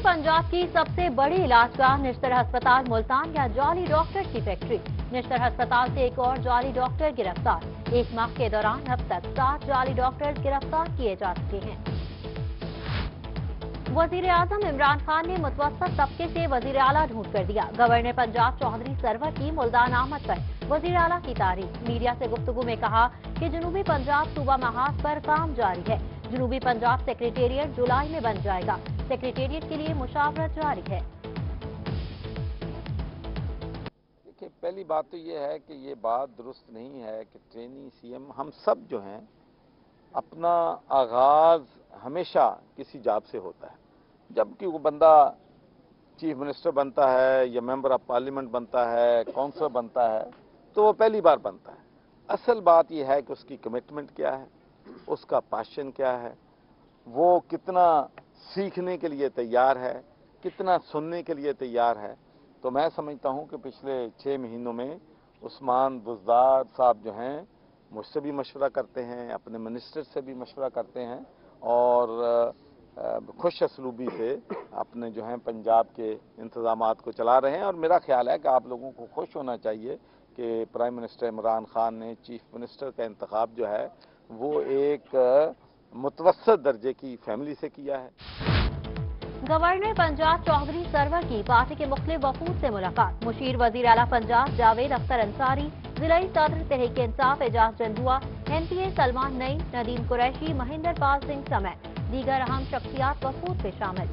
पंजाब की सबसे बड़ी इलाजगाह निश्तर अस्पताल मुल्तान या जाली डॉक्टर की फैक्ट्री। निश्तर अस्पताल से एक और जाली डॉक्टर गिरफ्तार। एक माह के दौरान अब तक 7 जाली डॉक्टर गिरफ्तार किए जा चुके हैं। वजीर आजम इमरान खान ने मुतवस्सत तबके से वजीर आला ढूंढ कर दिया। गवर्नर पंजाब चौधरी सरवर की मुल्तान आमद पर वजीर आला की तारीफ। मीडिया से गुफ्तगू में कहा कि जनूबी पंजाब सूबा महाज पर काम जारी है। जनूबी पंजाब सेक्रेटेरिएट जुलाई में बन जाएगा। सेक्रेटेरिएट के लिए मुशावरत जारी है। देखिए, पहली बात तो ये है कि ये बात दुरुस्त नहीं है कि ट्रेनी सीएम हम सब जो हैं अपना आगाज हमेशा किसी जॉब से होता है। जबकि वो बंदा चीफ मिनिस्टर बनता है या मेंबर ऑफ पार्लियामेंट बनता है, काउंसलर बनता है, तो वो पहली बार बनता है। असल बात यह है कि उसकी कमिटमेंट क्या है, उसका पैशन क्या है, वो कितना सीखने के लिए तैयार है, कितना सुनने के लिए तैयार है। तो मैं समझता हूं कि पिछले 6 महीनों में उस्मान बुज़दार साहब जो हैं मुझसे भी मशवरा करते हैं, अपने मिनिस्टर से भी मशवरा करते हैं और खुश असलूबी से अपने जो हैं पंजाब के इंतजामात को चला रहे हैं। और मेरा ख्याल है कि आप लोगों को खुश होना चाहिए कि प्राइम मिनिस्टर इमरान खान ने चीफ मिनिस्टर का इंतखाब जो है वो एक मुतवस्सित दर्जे की फैमिली से किया है। गवर्नर पंजाब चौधरी सरवर की पार्टी के मुख्तलिफ वफूद से मुलाकात। मुशीर वजीर आला पंजाब जावेद अख्तर अंसारी, जिलाई सदर तहरीक इंसाफ एजाज जंदुआ, NPA सलमान नई, नदीम कुरैशी, महेंद्र पाल सिंह समेत दीगर अहम शख्सियात वफूद में शामिल।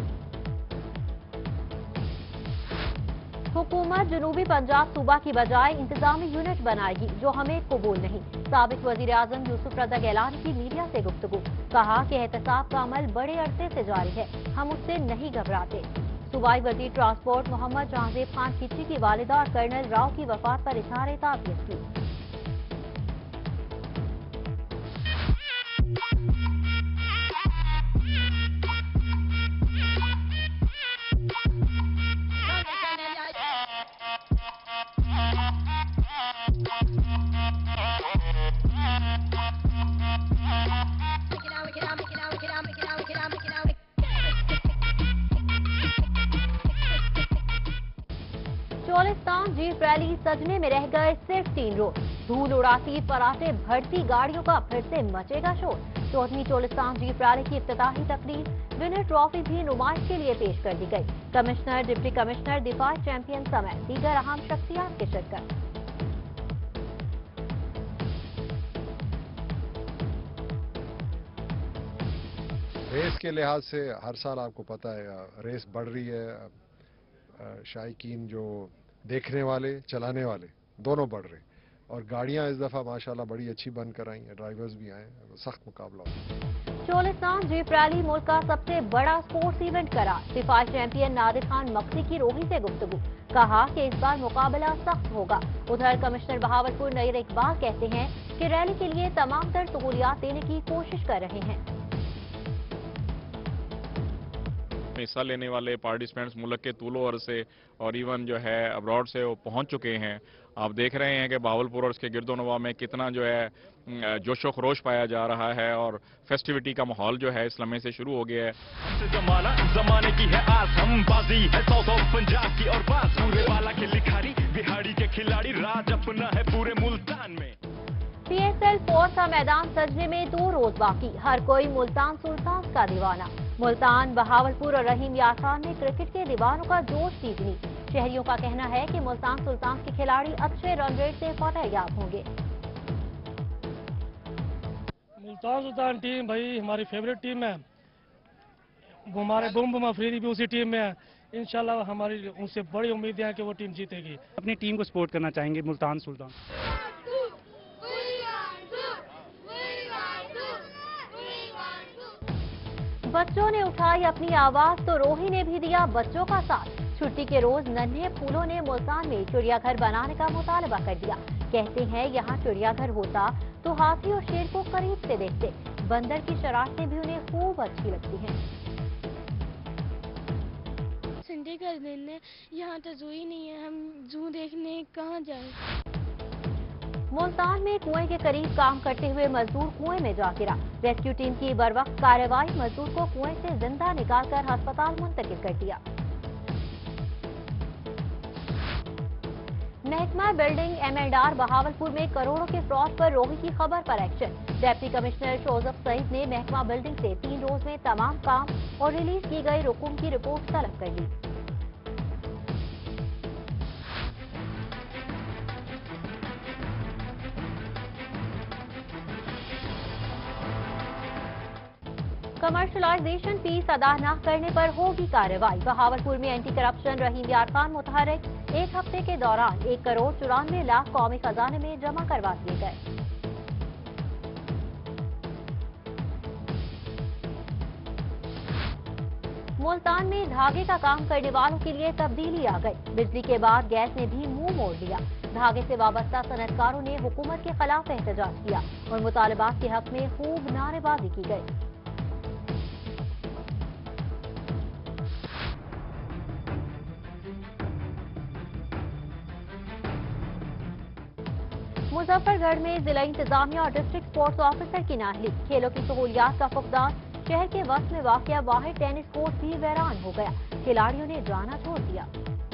हुकूमत जनूबी पंजाब सूबा की बजाय इंतजामी यूनिट बनाएगी, जो हमें कबूल नहीं। साबिक वजीर आजम यूसुफ रजा गैलानी की मीडिया से गुफ्तगू। कहा कि एहतसाब का अमल बड़े अरसे से जारी है, हम उससे नहीं घबराते। सूबाई वजीर ट्रांसपोर्ट मोहम्मद जहांजेब खान खिची की वालिदा और कर्नल राव की वफात पर इजहार ताज़ियत की। चोलिस्तान जीप रैली सजने में रह गए सिर्फ 3 रोज। धूल उड़ाती पराठे भरती गाड़ियों का फिर से मचेगा शोर। 14वीं चोलिस्तान जीप रैली की इफ्तिताही तकरीब, विनर ट्रॉफी भी नुमाइश के लिए पेश कर दी गई। कमिश्नर, डिप्टी कमिश्नर, दिफा चैंपियन समेत दीगर अहम शख्सियात की शिरकत। रेस के लिहाज से हर साल आपको पता है रेस बढ़ रही है। शायकीन जो देखने वाले चलाने वाले दोनों बढ़ रहे और गाड़ियां इस दफा माशाल्लाह बड़ी अच्छी बनकर आई हैं, ड्राइवर्स भी आए, सख्त मुकाबला हो। चोलिस्तान जीप रैली मुल्क का सबसे बड़ा स्पोर्ट्स इवेंट करार। दिफाई चैंपियन नादिर खान मक्सी की रोही से गुफ्तगू। कहा कि इस बार मुकाबला सख्त होगा। उधर कमिश्नर बहावलपुर नईर इकबाल कहते हैं कि रैली के लिए तमाम तर सहूलियात देने की कोशिश कर रहे हैं। हिस्सा लेने वाले पार्टिसिपेंट्स मुल्क के तूलो अर्ज से और इवन जो है अब्रॉड से वो पहुंच चुके हैं। आप देख रहे हैं कि बहावलपुर और उसके गिरदोनवा में कितना जो है जोशो खरोश पाया जा रहा है और फेस्टिविटी का माहौल जो है इस लम्हे से शुरू हो गया है। जमाने की है आज हम बाजी है साउथ पंजाब की और बात पूरे वाला के लिखारी बिहारी के खिलाड़ी राज अपना है पूरे मुल्तान में। PSL 4 का मैदान सजने में 2 रोज बाकी। हर कोई मुल्तान सुल्तान का दीवाना। मुल्तान, बहावलपुर और रहीम यार खान ने क्रिकेट के दीवानों का जोश जीतनी। शहरियों का कहना है कि मुल्तान सुल्तान के खिलाड़ी अच्छे रन रेट से फतेहयाब होंगे। मुल्तान सुल्तान टीम भाई हमारी फेवरेट टीम है। हमारे बुम अफरीदी भी उसी टीम में है। इंशाल्लाह हमारी उनसे बड़ी उम्मीदें हैं कि वो टीम जीतेगी। अपनी टीम को सपोर्ट करना चाहेंगे मुल्तान सुल्तान। बच्चों ने उठाई अपनी आवाज तो रोही ने भी दिया बच्चों का साथ। छुट्टी के रोज नन्हे फूलों ने मुल्तान में चिड़ियाघर बनाने का मुतालबा कर दिया। कहते हैं यहाँ चिड़ियाघर होता तो हाथी और शेर को करीब से देखते। बंदर की शरारतें भी उन्हें खूब अच्छी लगती हैं। संडे का दिन है, यहाँ तो जू ही नहीं है, हम जू देखने कहाँ जाएं? मुल्तान में कुएं के करीब काम करते हुए मजदूर कुएं में जा गिरा। रेस्क्यू टीम की बरवक्त कार्रवाई मजदूर को कुएं से जिंदा निकालकर अस्पताल मुंतकिल कर दिया। महकमा बिल्डिंग M&R बहावलपुर में करोड़ों के फ्रॉड पर रोही की खबर पर action. Deputy commissioner Joseph Saeed ने महकमा बिल्डिंग से 3 रोज में तमाम काम और रिलीज की गई रकूम की रिपोर्ट तलब कर ली। कमर्शलाइजेशन फीस अदा न करने पर होगी कार्रवाई। बहावलपुर में एंटी करप्शन रहीम यार खान मुतहरिक 1 हफ्ते के दौरान 1,94,00,000 कौमी खजाने में जमा करवा दिए गए। मुल्तान में धागे का काम करने वालों के लिए तब्दीली आ गई। बिजली के बाद गैस ने भी मुंह मोड़ लिया। धागे से वाबस्ता सनतकारों ने हुकूमत के खिलाफ एहतजाज किया और मुतालबात के हक में खूब नारेबाजी की गई। मुजफ्फरगढ़ में जिला इंतजामिया और डिस्ट्रिक्ट स्पोर्ट्स ऑफिसर की नाअहली। खेलों की सहूलियात का फुकदान। शहर के वक्त में वाक़या वाहिद टेनिस कोर्ट भी वीरान हो गया। खिलाड़ियों ने जाना छोड़ दिया।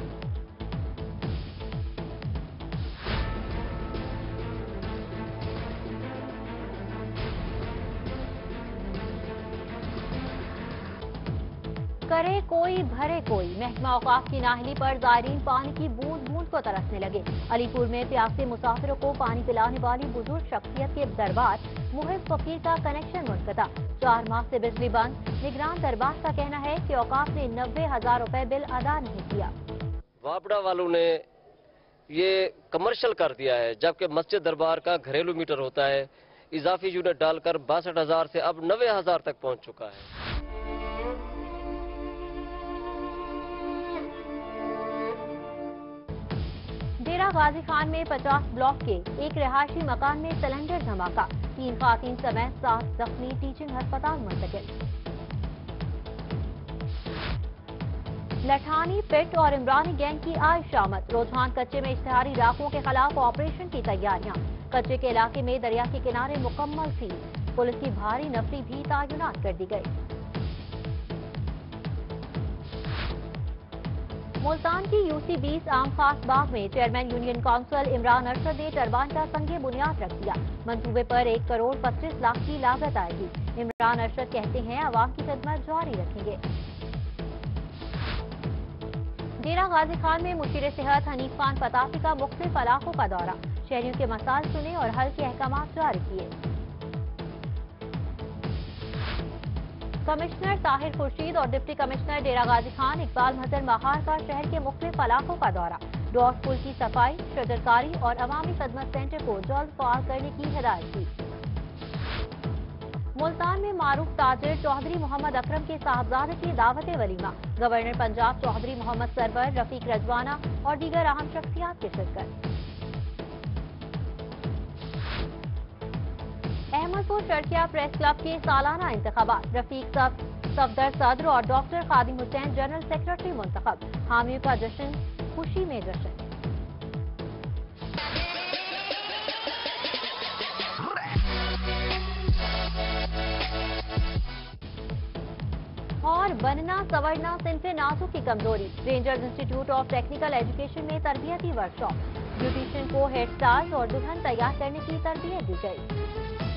करे कोई भरे कोई। महकमा औकाफ की नाअहली पर ज़ायरीन पानी की बूंद बूंद को तरसने लगे। अलीपुर में प्यासे मुसाफिरों को पानी पिलाने वाली बुजुर्ग शख्सियत के दरबार मुहिब फकीर का कनेक्शन मुनक़ता। 4 माह से बिजली बंद। निगरान दरबार का कहना है कि औकाफ ने 90,000 रुपए बिल अदा नहीं किया। वापड़ा वालों ने ये कमर्शियल कर दिया है, जबकि मस्जिद दरबार का घरेलू मीटर होता है। इजाफी यूनिट डालकर 62,000 से अब 90,000 तक पहुंच चुका है। डेरा गाजी खान में 50 ब्लॉक के एक रिहायशी मकान में सिलेंडर धमाका। 3 खातीन समेत 7 जख्मी टीचिंग अस्पताल मुंतकिल। लठानी पिट और इमरानी गैंग की आई शामत। रोजहान कच्चे में इश्तिहारी डाकुओं के खिलाफ ऑपरेशन की तैयारियां। कच्चे के इलाके में दरिया के किनारे मुकम्मल थी। पुलिस की भारी नफरी भी तैनात कर दी गई। मुल्तान की UC 20 आम खास बाग में chairman union council Imran Arshad ने टरबान का संगे बुनियाद रख दिया। मंसूबे पर 1,25,00,000 की लागत आएगी। इमरान अरशद कहते हैं आवाम की खिदमत जारी रखेंगे। डेरा गाजी खान में मुशीर सेहत हनीफ खान पताफी का मुख्तलिफ इलाकों का दौरा। शहरियों के मसाइल सुने और हल के अहकाम जारी किए। कमिश्नर ताहिर खुर्शीद और डिप्टी कमिश्नर डेरा गाजी खान इकबाल महजर महार का शहर के मुख्तलिफ इलाकों का दौरा। डॉट पुल की सफाई, शजरकारी और अवामी खदमत सेंटर को जल्द फाल करने की हिदायत की। मुल्तान में मारूफ ताजिर चौधरी मोहम्मद अकरम के साहबजादे की दावत वलीमा। गवर्नर पंजाब चौधरी मोहम्मद सरवर, रफीक रजवाना और दीगर अहम शख्सियात की शिरकत। अहमदपुर शर्किया प्रेस क्लब के सालाना इंतखाबात। रफीक सफदर सदर और doctor Khadim Hussain general secretary मुंतखब। हामियों का जश्न, खुशी में जश्न। और बनना सवरना सिंफे नाजू की कमजोरी। Rangers institute of technical education में तरबियती वर्कशॉप। ब्यूटिशियन को हेयर स्टाइल और दुल्हन तैयार करने की तरबियत दी गई।